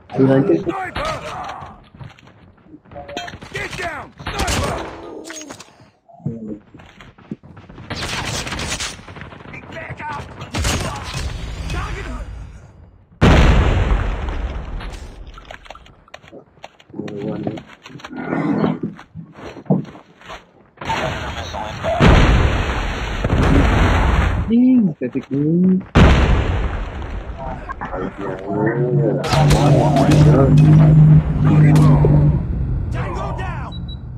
Sniper! Get down! Sniper! Back up! Target! Titik ini. Tango down!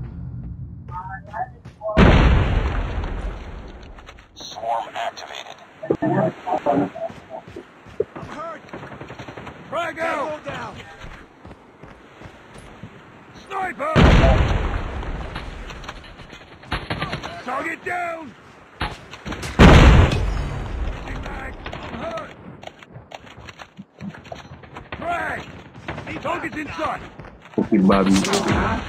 Swarm activated. I'm hurt! Frag out! Down! Sniper! Target down! Getting back! I'm hurt! Frag! Target's inside! Bukit babi. Target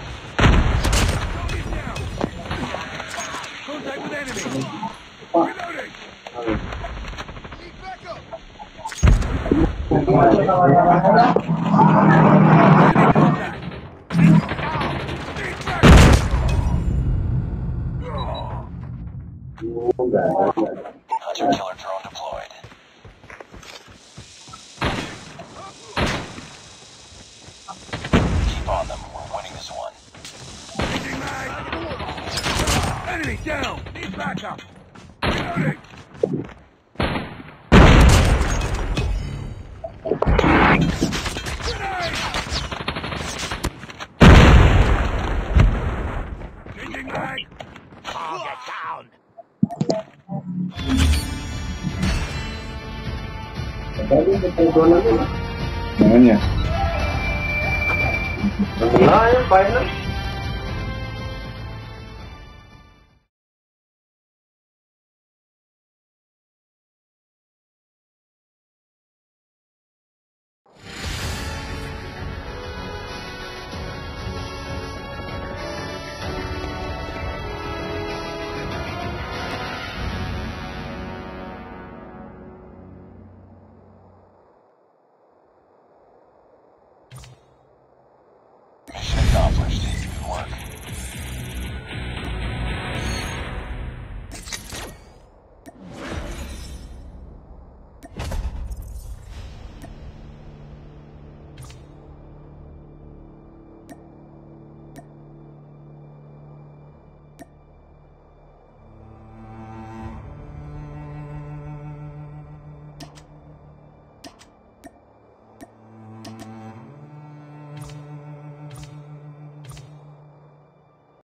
down! Contact with enemy! Reloading! Need backup! Hunter killer drone deployed. Keep on them. We're winning this one. Changing mag! Enemy down! Need backup! Reloading! Grenade! Changing mag! Target down! Namanya. Nah, ya, final.